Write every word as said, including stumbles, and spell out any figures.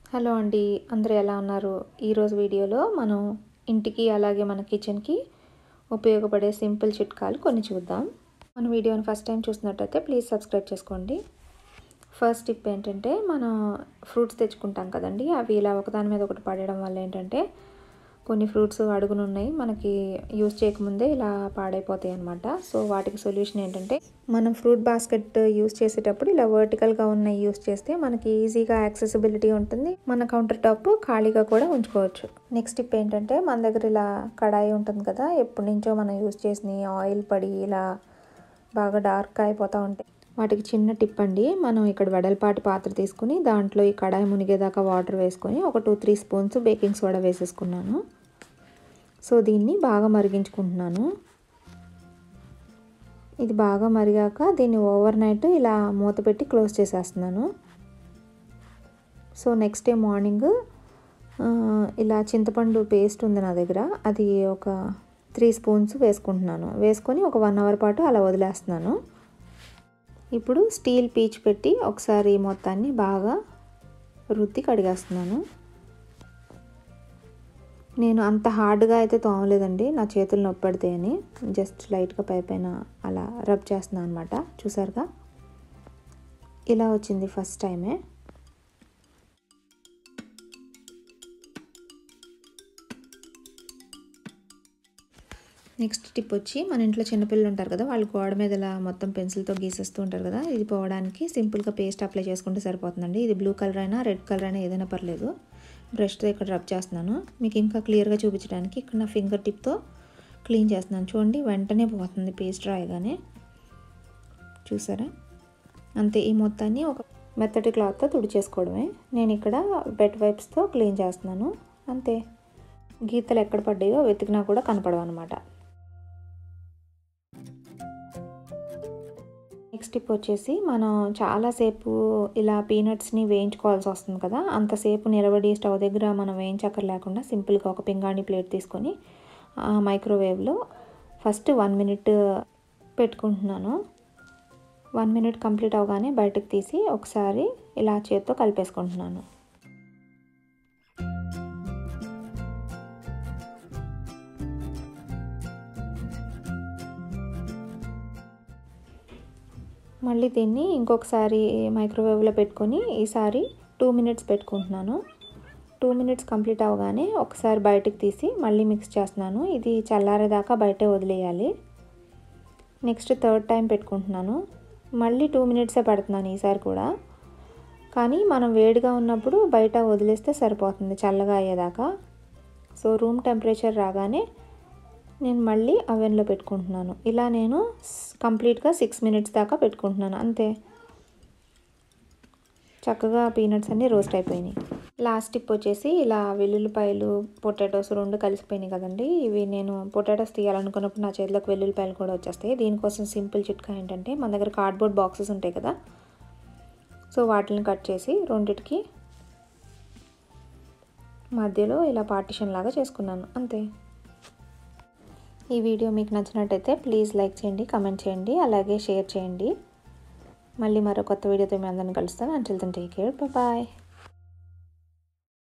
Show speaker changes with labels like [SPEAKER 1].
[SPEAKER 1] Hello అండి, అందరూ ఎలా ఉన్నారు? ఈరోజు వీడియోలో మనం ఇంటికి అలాగే మన కిచెన్కి ఉపయోగపడే సింపుల్ చిట్కాలు కొన్ని చూద్దాం. మన వీడియోని ఫస్ట్ టైం చూసినట్టయితే ప్లీజ్ సబ్స్క్రైబ్ చేసుకోండి. ఫస్ట్ టిప్ ఏంటంటే, మనం ఫ్రూట్స్ తెచ్చుకుంటాం కదండి, అవి ఇలా ఒకదాని మీద ఒకటి పడడం వల్ల ఏంటంటే కొన్ని ఫ్రూట్స్ అడుగున ఉన్నాయి, మనకి యూస్ చేయకముందే ఇలా పాడైపోతాయి అన్నమాట. సో వాటికి సొల్యూషన్ ఏంటంటే, మనం ఫ్రూట్ బాస్కెట్ యూస్ చేసేటప్పుడు ఇలా వర్టికల్గా ఉన్న యూస్ చేస్తే మనకి ఈజీగా యాక్సెసిబిలిటీ ఉంటుంది, మన కౌంటర్ టాప్ ఖాళీగా కూడా ఉంచుకోవచ్చు. నెక్స్ట్ టిప్ ఏంటంటే, మన దగ్గర ఇలా కడాయి ఉంటుంది కదా, ఎప్పటి నుంచో మనం యూస్ చేసిన ఆయిల్ పడి ఇలా బాగా డార్క్ అయిపోతూ ఉంటాయి. వాటికి చిన్న టిప్ అండి, మనం ఇక్కడ వెడల్పాటి పాత్ర తీసుకుని దాంట్లో ఈ కడాయి మునిగేదాకా వాటర్ వేసుకొని ఒక two three spoons baking soda వేసేసుకున్నాను. సో దీన్ని బాగా మరిగించుకుంటున్నాను. ఇది బాగా మరిగాక దీన్ని ఓవర్ నైట్ ఇలా మూత పెట్టి క్లోజ్ చేసేస్తున్నాను. సో నెక్స్ట్ డే మార్నింగ్ ఇలా చింతపండు పేస్ట్ ఉంది నా దగ్గర, అది ఒక త్రీ స్పూన్స్ వేసుకుంటున్నాను. వేసుకొని ఒక వన్ అవర్ పాటు అలా వదిలేస్తున్నాను. ఇప్పుడు స్టీల్ పీచ్ పెట్టి ఒకసారి మొత్తాన్ని బాగా రుద్ది కడిగేస్తున్నాను. నేను అంత హార్డ్గా అయితే తోమలేదండి, నా చేతులు నొప్పి పడతాయని జస్ట్ లైట్గా పై పైన అలా రబ్ చేస్తున్నాను అనమాట. చూసారుగా ఇలా వచ్చింది ఫస్ట్ టైమే. నెక్స్ట్ టిప్ వచ్చి, మన ఇంట్లో చిన్నపిల్లలు ఉంటారు కదా, వాళ్ళు గోడ మీద ఇలా మొత్తం పెన్సిల్తో గీసేస్తూ ఉంటారు కదా, ఇది పోవడానికి సింపుల్గా పేస్ట్ అప్లై చేసుకుంటే సరిపోతుందండి. ఇది బ్లూ కలర్ అయినా రెడ్ కలర్ అయినా ఏదైనా పర్లేదు. బ్రష్తో ఇక్కడ రబ్ చేస్తున్నాను, మీకు ఇంకా క్లియర్గా చూపించడానికి ఇక్కడ నా ఫింగర్ టిప్తో క్లీన్ చేస్తున్నాను. చూడండి, వెంటనే పోతుంది పేస్ట్ రాయగానే. చూసారా, అంతే. ఈ మొత్తాన్ని ఒక మెత్తటి క్లాత్తో తుడిచేసుకోవడమే. నేను ఇక్కడ వెట్ వైప్స్తో క్లీన్ చేస్తున్నాను, అంతే. గీతలు ఎక్కడ పడ్డాయో వెతికినా కూడా కనపడవు అనమాట. నెక్స్ట్ టిప్ వచ్చేసి, మనం చాలాసేపు ఇలా పీనట్స్ని వేయించుకోవాల్సి వస్తుంది కదా, అంతసేపు నిలబడి స్టవ్ దగ్గర మనం వేయించక్కర్ లేకుండా సింపుల్గా ఒక పింగాణి ప్లేట్ తీసుకొని మైక్రోవేవ్లో ఫస్ట్ వన్ మినిట్ పెట్టుకుంటున్నాను. వన్ మినిట్ కంప్లీట్ అవగానే బయటకు తీసి ఒకసారి ఇలా చేత్తో కలిపేసుకుంటున్నాను. మళ్ళీ దీన్ని ఇంకొకసారి మైక్రోవేవ్లో పెట్టుకొని ఈసారి టూ మినిట్స్ పెట్టుకుంటున్నాను. టూ మినిట్స్ కంప్లీట్ అవగానే ఒకసారి బయటకు తీసి మళ్ళీ మిక్స్ చేస్తున్నాను. ఇది చల్లారేదాకా బయటే వదిలేయాలి. నెక్స్ట్ థర్డ్ టైం పెట్టుకుంటున్నాను, మళ్ళీ టూ మినిట్సే పెడుతున్నాను ఈసారి కూడా. కానీ మనం వేడిగా ఉన్నప్పుడు బయట వదిలేస్తే సరిపోతుంది చల్లగా అయ్యేదాకా. సో రూమ్ టెంపరేచర్ రాగానే నేను మళ్ళీ అవెన్లో పెట్టుకుంటున్నాను. ఇలా నేను కంప్లీట్గా సిక్స్ మినిట్స్ దాకా పెట్టుకుంటున్నాను, అంతే. చక్కగా పీనట్స్ అన్నీ రోస్ట్ అయిపోయినాయి. లాస్ట్ టిప్ వచ్చేసి, ఇలా వెల్లుల్లిపాయలు పొటాటోస్ రెండు కలిసిపోయినాయి కదండి, ఇవి నేను పొటాటోస్ తీయాలనుకున్నప్పుడు నా చేతిలోకి వెల్లుల్లిపాయలు కూడా వచ్చేస్తాయి. దీనికోసం సింపుల్ చిట్కా ఏంటంటే, మన దగ్గర కార్డ్బోర్డ్ బాక్సెస్ ఉంటాయి కదా, సో వాటిని కట్ చేసి రెండిటికి మధ్యలో ఇలా పార్టిషన్ లాగా చేసుకున్నాను, అంతే. ఈ వీడియో మీకు నచ్చినట్టయితే ప్లీజ్ లైక్ చేయండి, కమెంట్ చేయండి, అలాగే షేర్ చేయండి. మళ్ళీ మరో కొత్త వీడియోతో మీ అందరిని కలుస్తాను. Until then take care, bye.